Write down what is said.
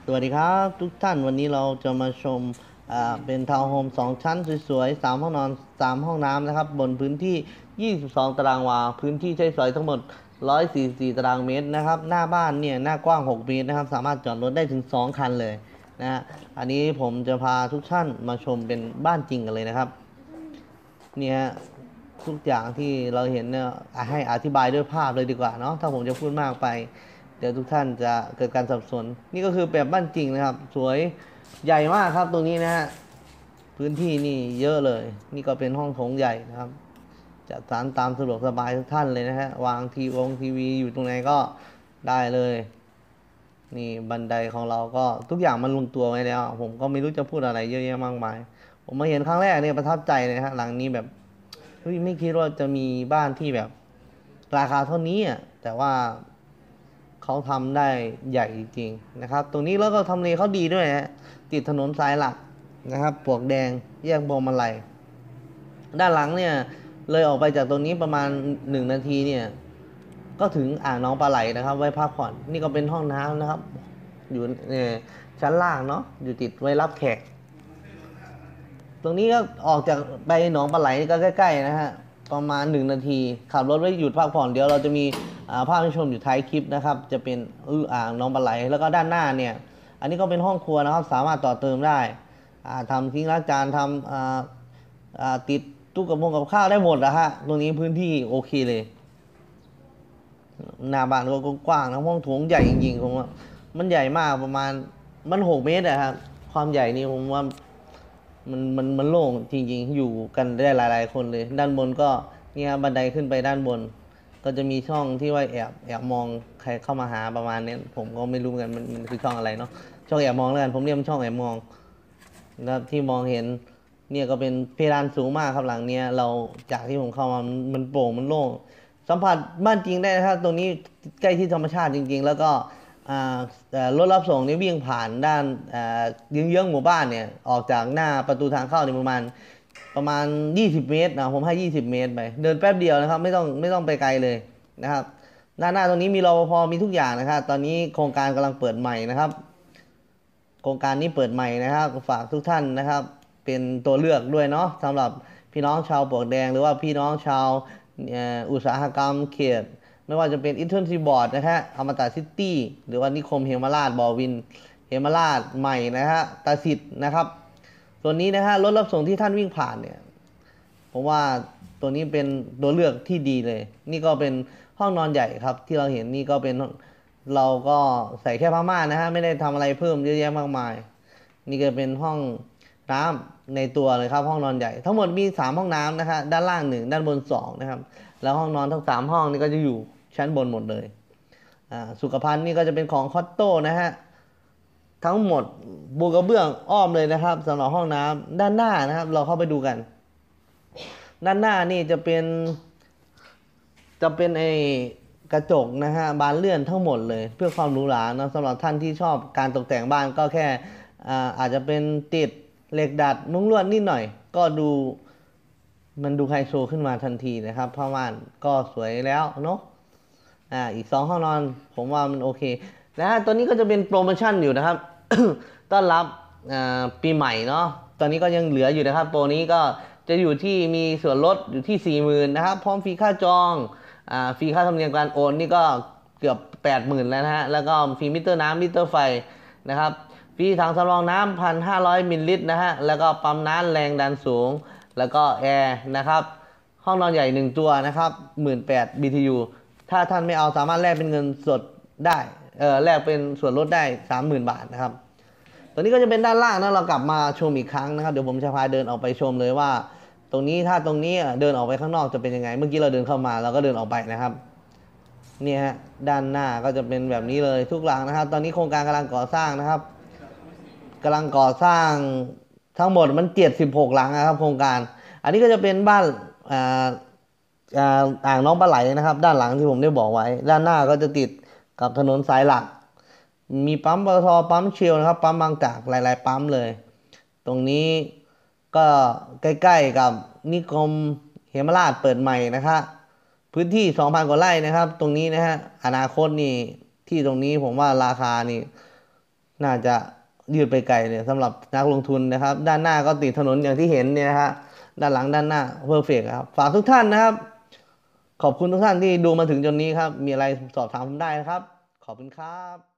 สวัสดีครับทุกท่านวันนี้เราจะมาชมเป็นทาวน์โฮม2ชั้นสวยๆ3ห้องนอน3ห้องน้ำนะครับบนพื้นที่22ตารางวาพื้นที่ใช้สอยทั้งหมด144ตารางเมตรนะครับหน้าบ้านเนี่ยหน้ากว้าง6เมตรนะครับสามารถจอดรถได้ถึง2คันเลยนะฮะอันนี้ผมจะพาทุกท่านมาชมเป็นบ้านจริงกันเลยนะครับเนี่ยทุกอย่างที่เราเห็นเนี่ยให้อธิบายด้วยภาพเลยดีกว่าเนาะถ้าผมจะพูดมากไปเดี๋ยวทุกท่านจะเกิดการสับสนนี่ก็คือแบบบ้านจริงนะครับสวยใหญ่มากครับตรงนี้นะฮะพื้นที่นี่เยอะเลยนี่ก็เป็นห้องโถงใหญ่นะครับจัดสรรตามสะดวกสบายทุกท่านเลยนะฮะวางทีวีอยู่ตรงไหนก็ได้เลยนี่บันไดของเราก็ทุกอย่างมันลงตัวไว้แล้วผมก็ไม่รู้จะพูดอะไรเยอะแยะมากมายผมมาเห็นครั้งแรกเนี่ยประทับใจเลยฮะหลังนี้แบบเฮ้ยไม่คิดว่าจะมีบ้านที่แบบราคาเท่านี้อ่ะแต่ว่าเขาทำได้ใหญ่จริงๆนะครับตรงนี้แล้วก็ทำเลเขาดีด้วยฮะติดถนนสายหลักนะครับปลวกแดงแยกพวงมาลัยด้านหลังเนี่ยเลยออกไปจากตรงนี้ประมาณ1 นาทีเนี่ยก็ถึงอ่างน้องปลาไหลนะครับไว้พักผ่อนนี่ก็เป็นห้องน้ำนะครับอยู่ชั้นล่างเนาะอยู่ติดไว้รับแขก ตรงนี้ก็ออกจากไปหนองปลาไหลก็ใกล้ๆนะฮะประมาณ1 นาทีขับรถไว้หยุดพักผ่อนเดี๋ยวเราจะมีภาพให้ชมอยู่ท้ายคลิปนะครับจะเป็นอ่างหนองปลาไหลแล้วก็ด้านหน้าเนี่ยอันนี้ก็เป็นห้องครัวนะครับสามารถต่อเติมได้ทำทิ้งล้างจานทำติดตู้กับข้าวได้หมดนะฮะตรงนี้พื้นที่โอเคเลยหน้าบ้านก็กว้างนะห้องโถงใหญ่จริงๆผมว่ามันใหญ่มากประมาณมัน6 เมตรอะครับความใหญ่นี่ผมว่า มันโล่งจริงๆอยู่กันได้หลายๆคนเลยด้านบนก็เนี่ยบันไดขึ้นไปด้านบนก็จะมีช่องที่ไว้แอบมองใครเข้ามาหาประมาณนี้ผมก็ไม่รู้เหมือนกันมันคือช่องอะไรเนาะช่องแอบมองแล้วกันผมเรียกมันช่องแอบมองนะครับที่มองเห็นเนี่ยก็เป็นเพดานสูงมากครับหลังเนี้ยเราจากที่ผมเข้ามามันโปร่งมันโล่งสัมผัสบ้านจริงได้นะครับตรงนี้ใกล้ที่ธรรมชาติจริงๆแล้วก็อ่ารถรับส่งนี่วิ่งผ่านด้านเยื้องๆหมู่บ้านเนี่ยออกจากหน้าประตูทางเข้าเนี่ยประมาณ20เมตรนะผมให้20เมตรไปเดินแป๊บเดียวนะครับไม่ต้องไปไกลเลยนะครับหน้าตรงนี้มีรปภมีทุกอย่างนะครับตอนนี้โครงการกำลังเปิดใหม่นะครับโครงการนี้เปิดใหม่นะครับฝากทุกท่านนะครับเป็นตัวเลือกด้วยเนาะสำหรับพี่น้องชาวปลวกแดงหรือว่าพี่น้องชาวอุตสาหกรรมเขต ไม่ว่าจะเป็นอิตเทิลซีบอร์ดนะฮะอมตะซิตี้หรือว่านิคมเฮมาราชบอวินเฮมาราชใหม่นะฮะตาสิทธ์นะครับตัวนี้นะฮะรถรับส่งที่ท่านวิ่งผ่านเนี่ยผมว่าตัวนี้เป็นตัวเลือกที่ดีเลยนี่ก็เป็นห้องนอนใหญ่ครับที่เราเห็นนี่ก็เป็นเราก็ใส่แค่ผ้าม่านนะฮะไม่ได้ทำอะไรเพิ่มเยอะแยะมากมายนี่ก็เป็นห้องน้ำในตัวเลยครับห้องนอนใหญ่ทั้งหมดมี3 ห้องน้ำนะฮะด้านล่าง1ด้านบน2นะครับแล้วห้องนอนทั้ง3 ห้องนี่ก็จะอยู่ชั้นบนหมดเลยสุขภัณฑ์นี่ก็จะเป็นของคอตโต้นะฮะทั้งหมดบูกระเบื้องอ้อมเลยนะครับสำหรับห้องน้ำด้านหน้านะครับเราเข้าไปดูกันด้านหน้านี่จะเป็นไอ้กระจกนะฮะบานเลื่อนทั้งหมดเลยเพื่อความหรูหรานะสำหรับท่านที่ชอบการตกแต่งบ้านก็แค่อาจจะเป็นติดเหล็กดัดมุ้งลวดนิดหน่อยก็มันดูไฮโซขึ้นมาทันทีนะครับผ้าม่านก็สวยแล้วเนาะอีก2 ห้องนอนผมว่ามันโอเคนะฮะตัวนี้ก็จะเป็นโปรโมชั่นอยู่นะครับ ต้อนรับปีใหม่เนาะตอนนี้ก็ยังเหลืออยู่นะครับโปรนี้ก็จะอยู่ที่มีส่วนลดอยู่ที่40,000นะครับพร้อมฟรีค่าจองฟรีค่าธรรมเนียมการโอนนี่ก็เกือบ80,000แล้วนะฮะแล้วก็ฟรีมิเตอร์น้ำมิเตอร์ไฟนะครับฟรีถังสำรองน้ำ1,500 มิลลิลิตรนะฮะแล้วก็ปั๊มน้ำแรงดันสูงแล้วก็แอร์นะครับห้องนอนใหญ่1 ตัวนะครับ18,000 BTU ถ้าท่านไม่เอาสามารถแลกเป็นเงินสดได้แลกเป็นส่วนลดได้30,000 บาทนะครับตัวนี้ก็จะเป็นด้านล่างนะเรากลับมาชมอีกครั้งนะครับเดี๋ยวผมจะพาเดินออกไปชมเลยว่าตรงนี้ถ้าตรงนี้เดินออกไปข้างนอกจะเป็นยังไงเมื่อกี้เราเดินเข้ามาเราก็เดินออกไปนะครับเนี่ยฮะด้านหน้าก็จะเป็นแบบนี้เลยทุกหลังนะครับตอนนี้โครงการกำลังก่อสร้างนะครับกำลังก่อสร้างทั้งหมดมัน76หลังนะครับโครงการอันนี้ก็จะเป็นบ้านอ่าอ่างน้องปลาไหลนะครับด้านหลังที่ผมได้บอกไว้ด้านหน้าก็จะติดกับถนนสายหลักมีปั๊มปตทปั๊มเชลนะครับปั๊มบางจากหลายๆปั๊มเลยตรงนี้ก็ใกล้ๆกับนิคมเหมราชเปิดใหม่นะครับพื้นที่2,000กว่าไร่นะครับตรงนี้นะฮะอนาคตนี่ที่ตรงนี้ผมว่าราคานี่น่าจะยืดไปไกลเลยสำหรับนักลงทุนนะครับด้านหน้าก็ติดถนนอย่างที่เห็นเนี่ยนะฮะด้านหลังด้านหน้าเพอร์เฟกครับฝากทุกท่านนะครับขอบคุณทุกท่านที่ดูมาถึงจนนี้ครับมีอะไรสอบถามผมได้นะครับขอบคุณครับ